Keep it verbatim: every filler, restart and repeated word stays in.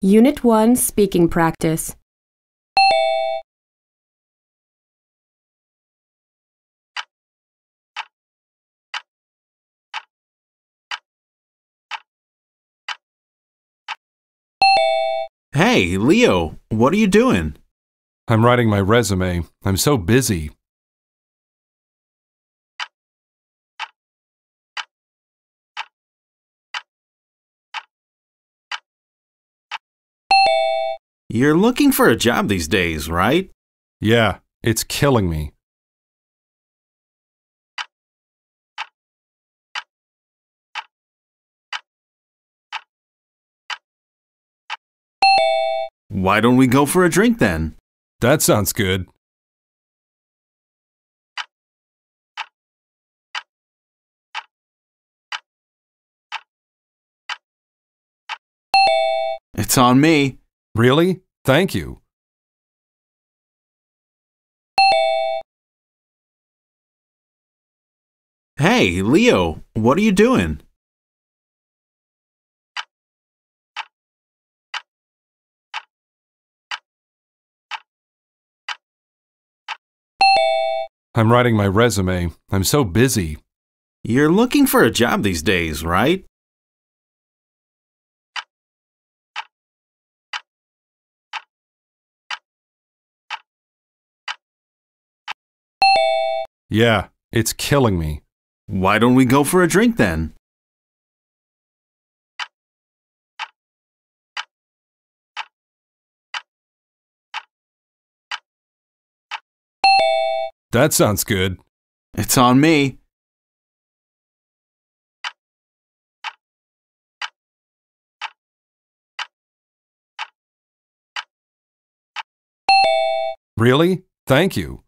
Unit one Speaking Practice. Hey, Leo, what are you doing? I'm writing my resume. I'm so busy. You're looking for a job these days, right? Yeah, it's killing me. Why don't we go for a drink then? That sounds good. It's on me. Really? Thank you. Hey, Leo, what are you doing? I'm writing my resume. I'm so busy. You're looking for a job these days, right? Yeah, it's killing me. Why don't we go for a drink then? That sounds good. It's on me. Really? Thank you.